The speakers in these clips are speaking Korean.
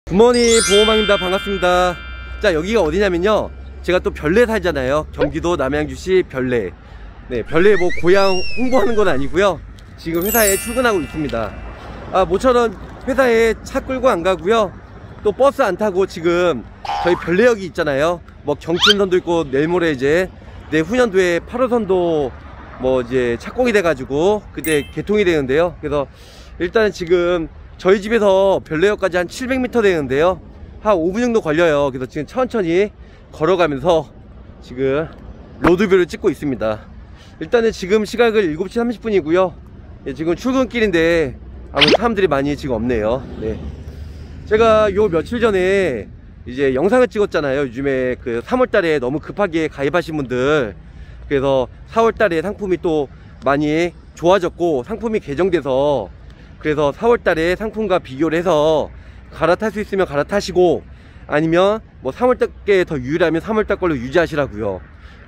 굿모닝 보호망입니다. 반갑습니다. 자, 여기가 어디냐면요, 제가 또 별내 살잖아요. 경기도 남양주시 별내. 네, 별내 뭐 고향 홍보하는 건 아니고요, 지금 회사에 출근하고 있습니다. 모처럼 회사에 차 끌고 안 가고요, 또 버스 안 타고 지금 저희 별내역이 있잖아요. 뭐 경춘선도 있고 내일 모레 이제 내후년도에 8호선도 뭐 이제 착공이 돼가지고 그때 개통이 되는데요. 그래서 일단은 지금 저희 집에서 별내역까지 한 700m 되는데요, 한 5분 정도 걸려요. 그래서 지금 천천히 걸어가면서 지금 로드뷰를 찍고 있습니다. 일단은 지금 시각은 7시 30분이고요 지금 출근길인데 아무튼 사람들이 많이 지금 없네요. 네. 제가 요 며칠 전에 이제 영상을 찍었잖아요. 요즘에 그 3월달에 너무 급하게 가입하신 분들, 그래서 4월달에 상품이 또 많이 좋아졌고 상품이 개정돼서, 그래서 4월달에 상품과 비교를 해서 갈아탈 수 있으면 갈아타시고, 아니면 뭐 3월달 더 유일하면 3월달 걸로 유지하시라고요.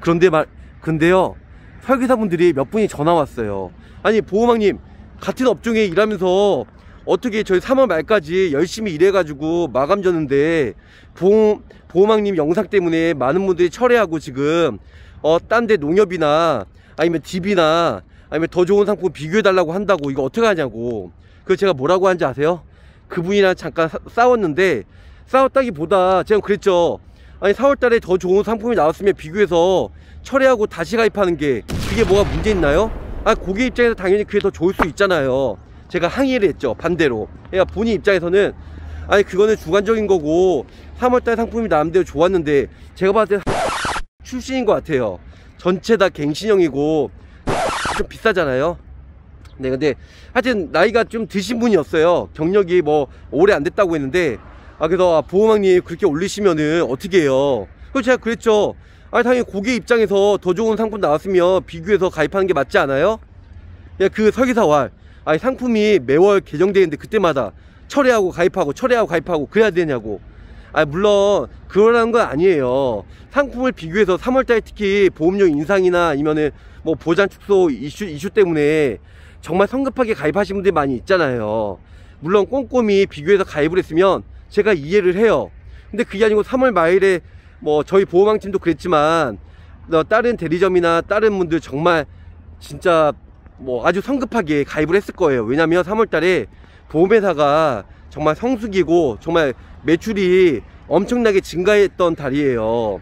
근데요, 설계사분들이 몇 분이 전화 왔어요. 아니 보호망님, 같은 업종에 일하면서 어떻게 저희 3월 말까지 열심히 일해가지고 마감 졌는데 보호망님 영상 때문에 많은 분들이 철회하고 지금 딴 데 농협이나 아니면 DB나 아니면 더 좋은 상품 비교해달라고 한다고, 이거 어떻게 하냐고. 그래서 제가 뭐라고 하는지 아세요? 그분이랑 잠깐 싸웠는데, 싸웠다기보다 제가 그랬죠. 아니 4월달에 더 좋은 상품이 나왔으면 비교해서 철회하고 다시 가입하는 게 그게 뭐가 문제 있나요? 고객 입장에서 당연히 그게 더 좋을 수 있잖아요. 제가 항의를 했죠, 반대로. 그러니까 본인 입장에서는 아니 그거는 주관적인 거고 3월달 상품이 나름대로 좋았는데, 제가 봤을 때 출신인 것 같아요. 전체 다 갱신형이고 좀 비싸잖아요. 네, 근데 하여튼 나이가 좀 드신 분이었어요. 경력이 뭐 오래 안 됐다고 했는데, 그래서 보호망님 그렇게 올리시면은 어떻게 해요? 그래서 제가 그랬죠. 당연히 고객 입장에서 더 좋은 상품 나왔으면 비교해서 가입하는 게 맞지 않아요? 그 설계사와 상품이 매월 개정되는데 그때마다 철회하고 가입하고 철회하고 가입하고 그래야 되냐고. 물론 그러라는 건 아니에요. 상품을 비교해서 3월달에 특히 보험료 인상이나 아니면은 뭐 보장 축소 이슈 때문에 정말 성급하게 가입하신 분들이 많이 있잖아요. 물론 꼼꼼히 비교해서 가입을 했으면 제가 이해를 해요. 근데 그게 아니고 3월 말에 뭐 저희 보호망팀도 그랬지만 다른 대리점이나 다른 분들 정말 진짜 뭐 아주 성급하게 가입을 했을 거예요. 왜냐면 3월달에 보험회사가 정말 성수기고 정말 매출이 엄청나게 증가했던 달이에요.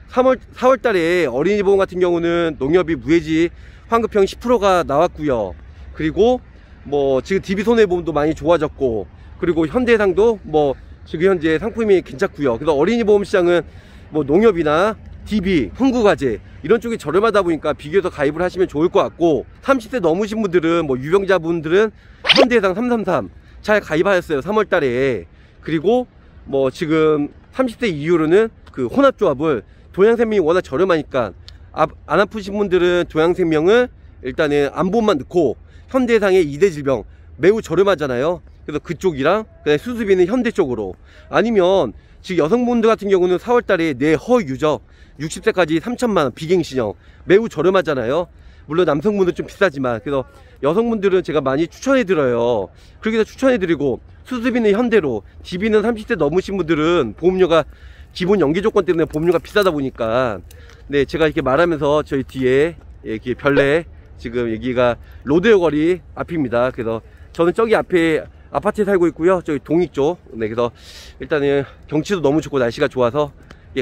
4월달에 어린이 보험 같은 경우는 농협이 무해지 환급형 10%가 나왔고요. 그리고 뭐 지금 DB손해보험도 많이 좋아졌고, 그리고 현대해상도 뭐 지금 현재 상품이 괜찮고요. 그래서 어린이 보험 시장은 뭐 농협이나 DB, 흥구가제 이런 쪽이 저렴하다 보니까 비교해서 가입을 하시면 좋을 것 같고, 30세 넘으신 분들은 뭐 유병자분들은 현대해상 333 잘 가입하셨어요 3월달에. 그리고 뭐 지금 30대 이후로는 그 혼합조합을, 동양생명이 워낙 저렴하니까 안 아프신 분들은 동양생명을 일단은 안보험만 넣고 현대해상의 2대 질병 매우 저렴하잖아요. 그래서 그쪽이랑 그다음에 수수비는 현대 쪽으로, 아니면 지금 여성분들 같은 경우는 4월달에 내 허유적 60세까지 3,000만원 비갱신형 매우 저렴하잖아요. 물론 남성분들은 좀 비싸지만, 그래서 여성분들은 제가 많이 추천해 드려요. 그렇게 해서 추천해 드리고, 수수비는 현대로, DB는 30대 넘으신 분들은 보험료가 기본 연계 조건 때문에 보험료가 비싸다 보니까, 네, 제가 이렇게 말하면서 저희 뒤에 이렇게 별내 지금 여기가 로드역 거리 앞입니다. 그래서 저는 저기 앞에 아파트에 살고 있고요, 저기 동익 쪽. 네, 그래서 일단은 경치도 너무 좋고 날씨가 좋아서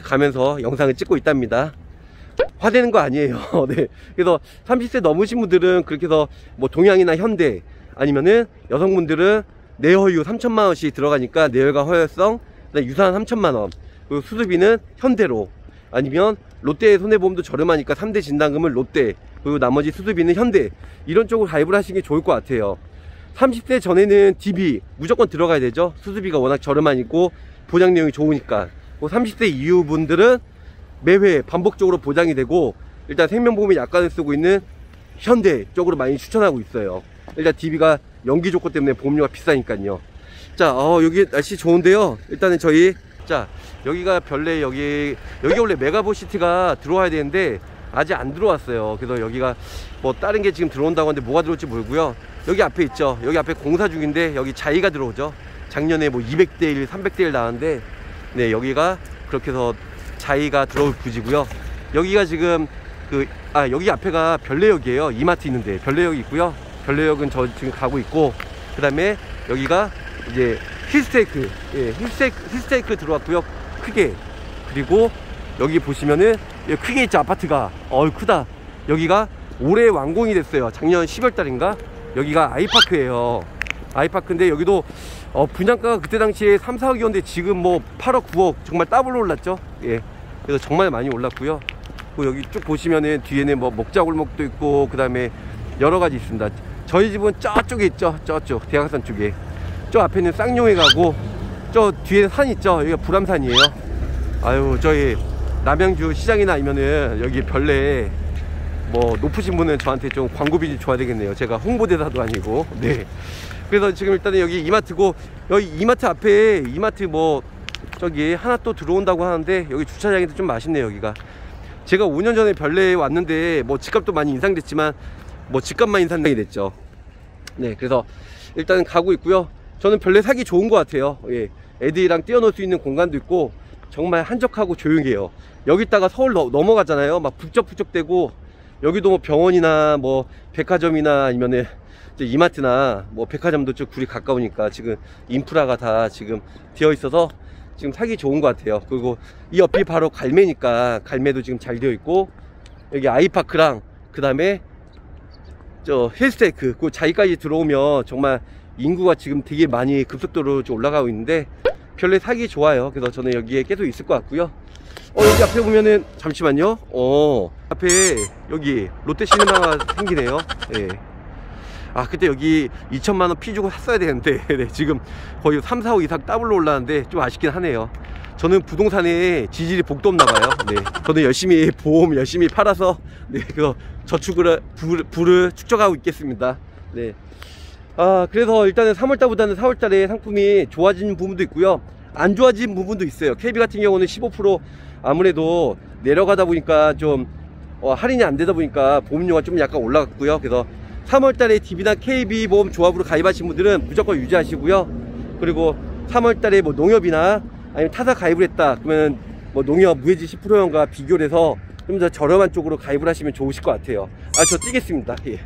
가면서 영상을 찍고 있답니다. 화내는 거 아니에요. 네, 그래서 30세 넘으신 분들은 그렇게 해서 뭐 동양이나 현대, 아니면은 여성분들은 내허유 3,000만원씩 들어가니까 내열과 허혈성 유산 3,000만원, 그리고 수수비는 현대로, 아니면 롯데 손해보험도 저렴하니까 3대 진단금은 롯데, 그리고 나머지 수수비는 현대, 이런 쪽으로 가입을 하시는 게 좋을 것 같아요. 30세 전에는 DB 무조건 들어가야 되죠. 수수비가 워낙 저렴하니까 보장 내용이 좋으니까. 30세 이후 분들은 매회 반복적으로 보장이 되고, 일단 생명보험에 약관을 쓰고 있는 현대 쪽으로 많이 추천하고 있어요. 일단 DB가 연기 조건 때문에 보험료가 비싸니까요. 자, 여기 날씨 좋은데요. 일단은 저희, 자, 여기가 별내, 여기 원래 메가보시티가 들어와야 되는데 아직 안 들어왔어요. 그래서 여기가 뭐 다른 게 지금 들어온다고 하는데 뭐가 들어올지 모르고요. 여기 앞에 있죠. 여기 앞에 공사 중인데 여기 자이가 들어오죠. 작년에 뭐 200대1 300대1 나왔는데, 네, 여기가 그렇게 해서 자이가 들어올 부지고요. 여기가 지금 여기 앞에가 별내역이에요. 이마트 있는데 별내역이 있고요. 별내역은 저 지금 가고 있고, 그 다음에 여기가 이제 힐스테이크, 예, 힐스테이크 들어왔고요. 크게. 그리고 여기 보시면은 크게 있죠. 아파트가 크다. 여기가 올해 완공이 됐어요. 작년 10월 달인가. 여기가 아이파크예요. 아이파크인데 여기도 분양가가 그때 당시에 3, 4억이었는데 지금 뭐 8억, 9억 정말 더블로 올랐죠. 예. 그래서 정말 많이 올랐고요. 그리고 여기 쭉 보시면은 뒤에는 뭐 먹자골목도 있고, 그 다음에 여러 가지 있습니다. 저희 집은 저쪽에 있죠. 저쪽 대각선 쪽에. 저 앞에는 쌍용에 가고, 저 뒤에 산 있죠. 여기가 불암산이에요. 아유, 저희 남양주 시장이나 아니면은 여기 별내에 뭐 높으신 분은 저한테 좀 광고비를 줘야 되겠네요. 제가 홍보대사도 아니고. 네. 그래서 지금 일단은 여기 이마트고, 여기 이마트 앞에 이마트 뭐 저기 하나 또 들어온다고 하는데, 여기 주차장이 좀 맛있네요. 여기가 제가 5년 전에 별내에 왔는데 뭐 집값도 많이 인상됐지만 뭐 집값만 인상이 됐죠. 네, 그래서 일단은 가고 있고요. 저는 별내 사기 좋은 것 같아요. 예, 애들이랑 뛰어놀 수 있는 공간도 있고 정말 한적하고 조용해요. 여기다가 서울 넘어가잖아요. 막 북적북적대고, 여기도 뭐 병원이나 뭐 백화점이나 아니면은 이마트나 뭐 백화점도 좀 굴이 가까우니까 지금 인프라가 다 지금 되어 있어서 지금 사기 좋은 것 같아요. 그리고 이 옆이 바로 갈매니까 갈매도 지금 잘 되어 있고, 여기 아이파크랑 그 다음에 저 힐스테이크, 그 자기까지 들어오면 정말 인구가 지금 되게 많이 급속도로 올라가고 있는데 별내 사기 좋아요. 그래서 저는 여기에 계속 있을 것 같고요. 여기 앞에 보면은, 잠시만요. 앞에 여기 롯데시네마가 생기네요. 예. 그때 여기 2천만원 피 주고 샀어야 되는데, 네, 지금 거의 3, 4억 이상 더블로 올랐는데 좀 아쉽긴 하네요. 저는 부동산에 지질이 복도 없나봐요. 네. 저는 열심히 보험 열심히 팔아서, 네, 그 부를 축적하고 있겠습니다. 네. 그래서 일단은 3월달보다는 4월달에 상품이 좋아진 부분도 있고요, 안 좋아진 부분도 있어요. KB 같은 경우는 15% 아무래도 내려가다 보니까 좀 할인이 안 되다 보니까 보험료가 좀 약간 올라갔고요. 그래서 3월달에 DB나 KB 보험 조합으로 가입하신 분들은 무조건 유지하시고요. 그리고 3월달에 뭐 농협이나 아니면 타사 가입을 했다 그러면 뭐 농협 무해지 10%연과 비교를 해서 좀 더 저렴한 쪽으로 가입을 하시면 좋으실 것 같아요. 저 뛰겠습니다. 예.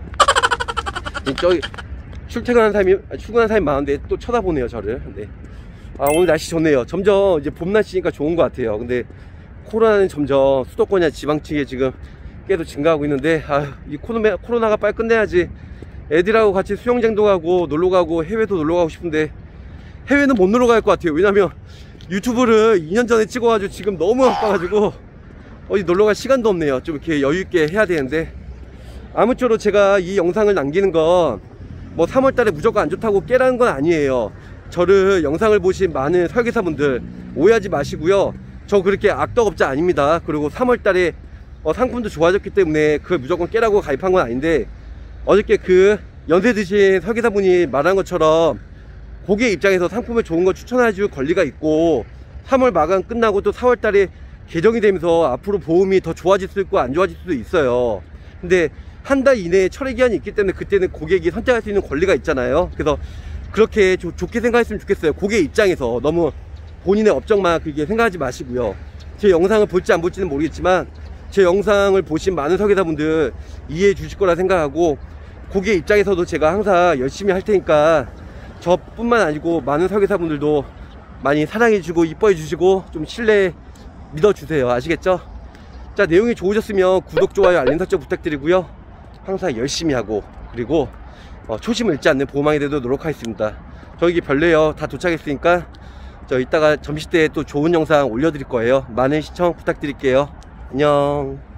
저기 출근하는 사람이 많은데 또 쳐다보네요, 저를. 네. 오늘 날씨 좋네요. 점점 이제 봄 날씨니까 좋은 것 같아요. 근데 코로나는 점점 수도권이나 지방층에 지금 계속 증가하고 있는데, 이 코로나가 빨리 끝내야지. 애들하고 같이 수영장도 가고 놀러가고 해외도 놀러가고 싶은데 해외는 못 놀러갈 것 같아요. 왜냐면 유튜브를 2년 전에 찍어가지고 지금 너무 바빠가지고 어디 놀러갈 시간도 없네요. 좀 이렇게 여유있게 해야 되는데, 아무쪼록 제가 이 영상을 남기는 건 뭐 3월달에 무조건 안 좋다고 깨라는 건 아니에요. 저를 영상을 보신 많은 설계사분들 오해하지 마시고요. 저 그렇게 악덕업자 아닙니다. 그리고 3월달에 상품도 좋아졌기 때문에 그걸 무조건 깨라고 가입한 건 아닌데, 어저께 그 연세 드신 설계사분이 말한 것처럼 고객 입장에서 상품을 좋은 거 추천해줄 권리가 있고, 3월 마감 끝나고 또 4월달에 개정이 되면서 앞으로 보험이 더 좋아질 수도 있고 안 좋아질 수도 있어요. 근데 한 달 이내에 철회 기한이 있기 때문에 그때는 고객이 선택할 수 있는 권리가 있잖아요. 그래서 그렇게 좋게 생각했으면 좋겠어요. 고객 입장에서 너무 본인의 업적만 그렇게 생각하지 마시고요. 제 영상을 볼지 안 볼지는 모르겠지만 제 영상을 보신 많은 설계사분들 이해해 주실 거라 생각하고, 고객 입장에서도 제가 항상 열심히 할 테니까 저뿐만 아니고 많은 설계사분들도 많이 사랑해 주고 이뻐해 주시고 좀 신뢰 믿어주세요. 아시겠죠? 자, 내용이 좋으셨으면 구독, 좋아요, 알림 설정 부탁드리고요. 항상 열심히 하고, 그리고 초심을 잃지 않는 보험왕이 되도록 노력하겠습니다. 저기 별내요 다 도착했으니까 저 이따가 점심 때 또 좋은 영상 올려드릴 거예요. 많은 시청 부탁드릴게요. 안녕.